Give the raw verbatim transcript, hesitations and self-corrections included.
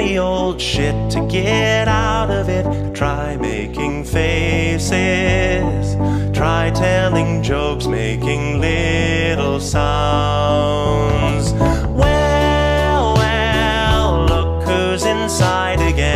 any old shit to get out of it. Try making faces, try telling jokes, making little sounds. Well, well, look who's inside again.